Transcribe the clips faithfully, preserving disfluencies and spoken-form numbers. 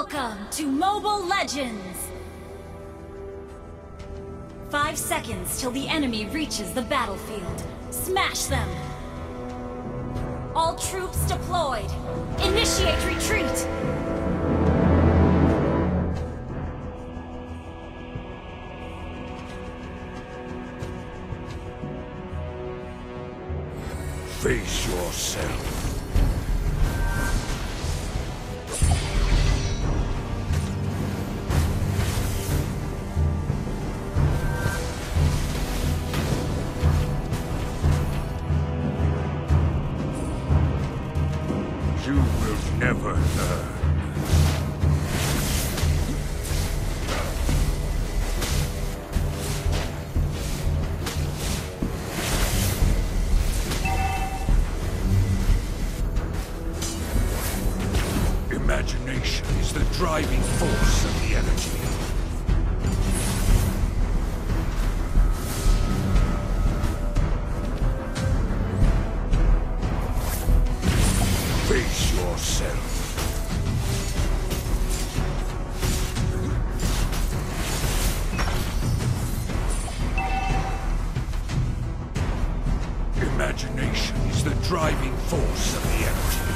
Welcome to Mobile Legends! Five seconds till the enemy reaches the battlefield. Smash them! All troops deployed! Initiate retreat! Face yourself. You will never learn. Imagination is the driving force of the energy. Face yourself. Imagination is the driving force of the energy.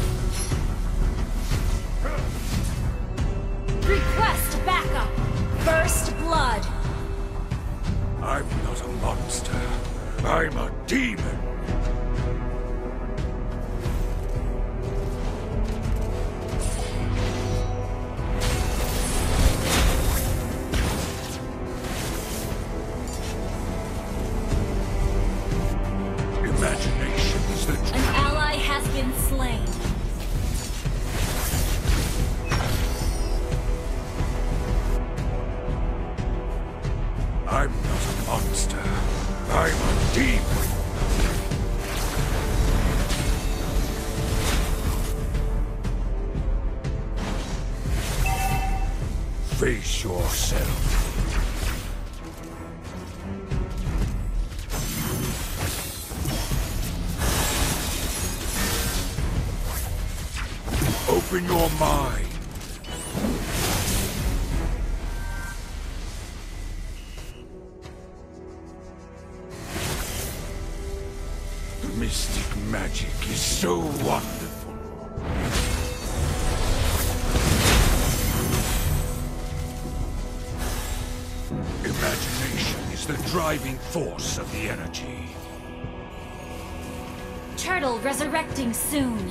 Request backup! First blood! I'm not a monster. I'm a demon. Imagination is the An ally has been slain. I'm not a monster. I'm a demon. Face yourself. Open your mind. Mystic magic is so wonderful. Imagination is the driving force of the energy. Turtle resurrecting soon.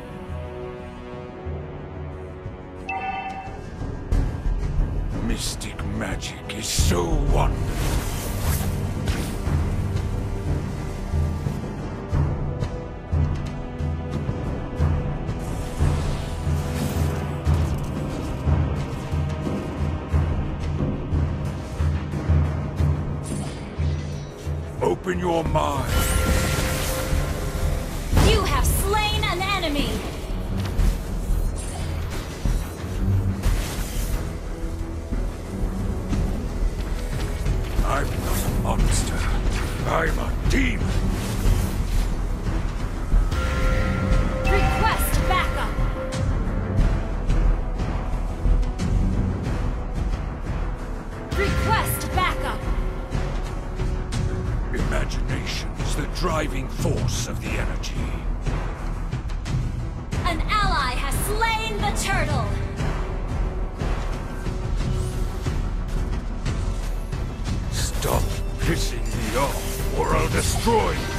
Mystic magic is so wonderful. Open your mind. You have slain an enemy! I'm not a monster. I'm a demon. Request backup! Request backup! Imagination is the driving force of the energy. An ally has slain the turtle! Stop pissing me off, or I'll destroy you.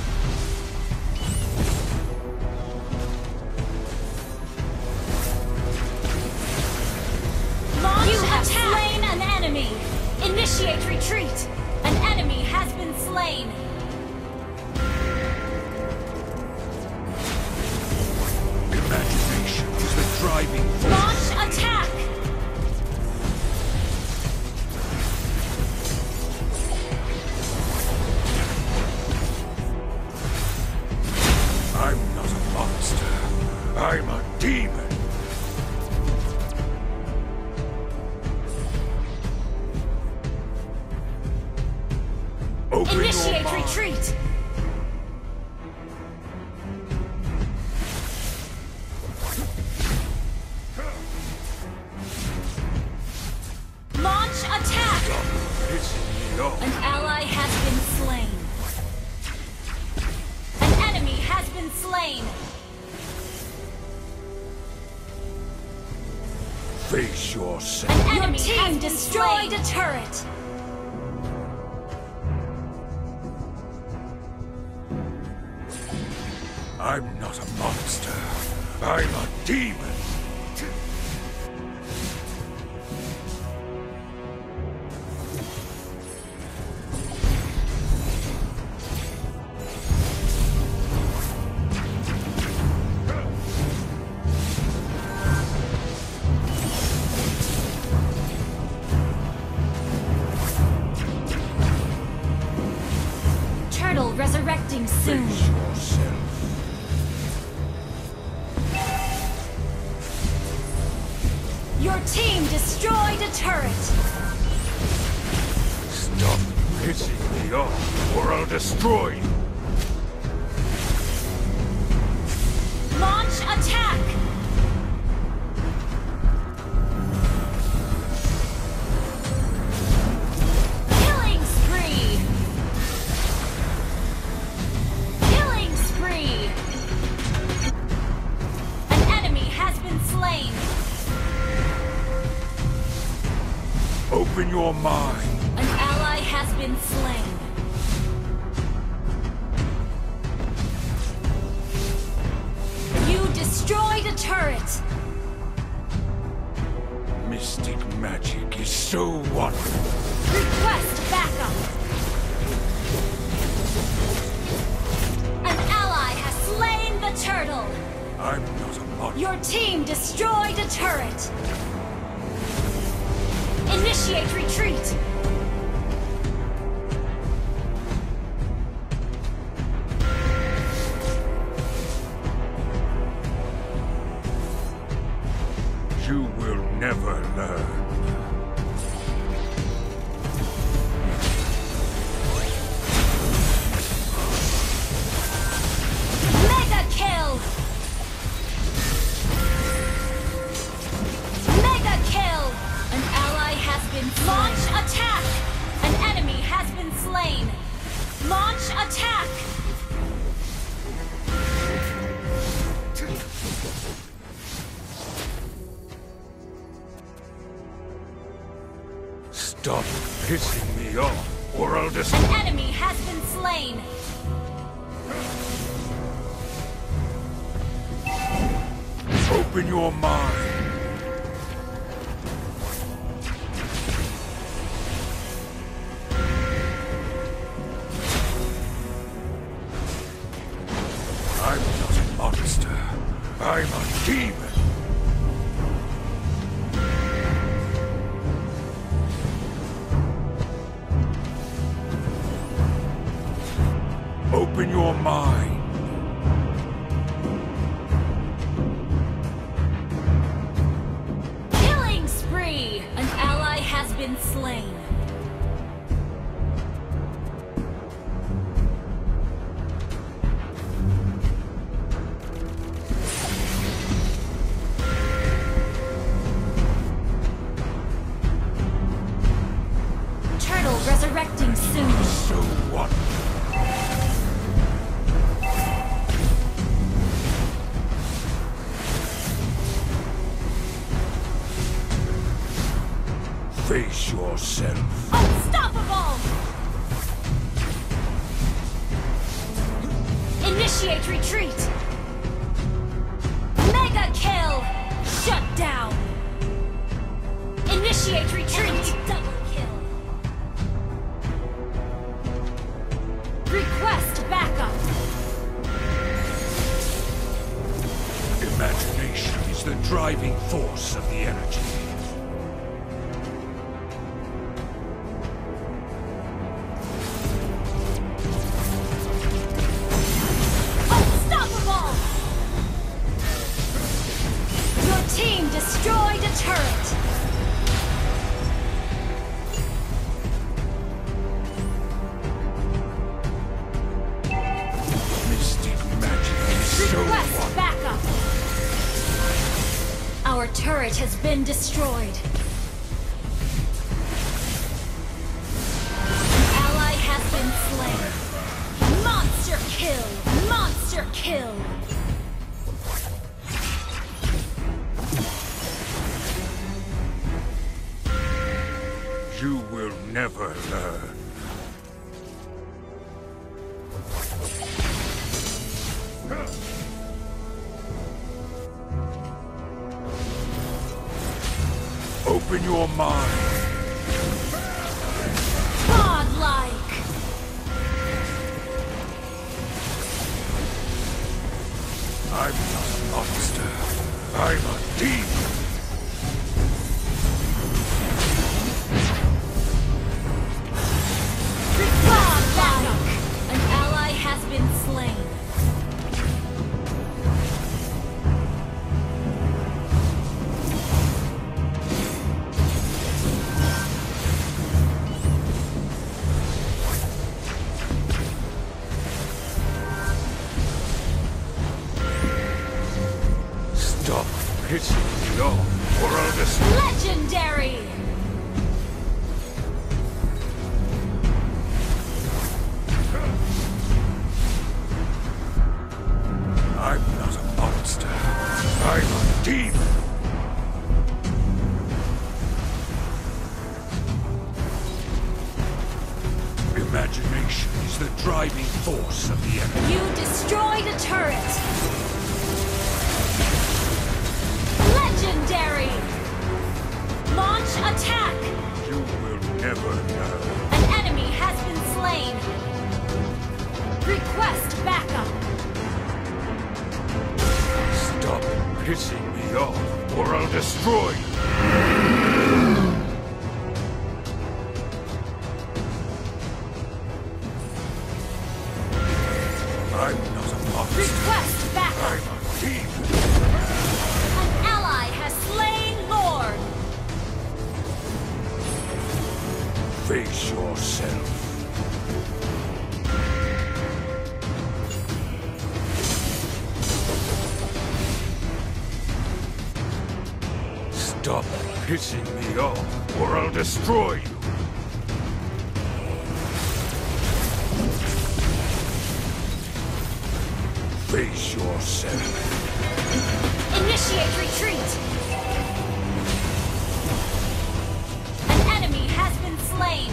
Launch you have attack. Slain an enemy! Initiate retreat! An enemy has been slain! Imagination is the driving force. Launch attack! I'm not a monster. I'm a demon. Open Initiate your mind. retreat! Face yourself. An enemy Your team destroyed a turret. I'm not a monster. I'm a demon. Turtle resurrecting soon. Face yourself. Your team destroyed a turret! Stop pissing me off, or I'll destroy you! Launch attack! Killing spree! Killing spree! An enemy has been slain! Open your mind. An ally has been slain. You destroyed a turret. Mystic magic is so wonderful. Request backup. An ally has slain the turtle. I'm not a monster. Your team destroyed a turret. Initiate retreat! You will never learn. Mega kill! Mega kill! An ally has been slain. Launch attack! An enemy has been slain. Launch attack! Stop pissing me off, or I'll destroy. An enemy has been slain. Open your mind. I'm not a monster. I'm a demon. Open your mind. Killing spree! An ally has been slain. Turtle resurrecting soon. So what? Face yourself. Unstoppable! Initiate retreat! Mega kill! Shut down! Initiate retreat! Double kill! Request backup! Imagination is the driving force of the energy. Team destroyed a turret! Mystic magic is so Request wonderful. backup! Our turret has been destroyed. An ally has been slain. Monster kill! Monster kill! Open your mind. Godlike. I'm not a monster. I'm a demon. Godlike. An ally has been slain. Stop pissing me off, or I'll destroy. Legendary. I'm not a monster. I'm a demon. Imagination is the driving force of the enemy. You destroyed a turret. Legendary. Launch attack. You will never know. An enemy has been slain. Request backup. Stop pissing me off, or I'll destroy you. I'm not a monster. Request backup. I'm a demon. An ally has slain Lord. Face yourself. Stop pissing me off, or I'll destroy you. Face yourself. Initiate retreat. An enemy has been slain.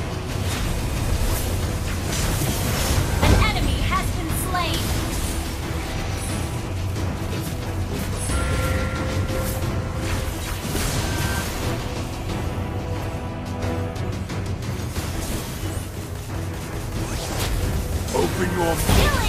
An enemy has been slain. Open your mouth. Killing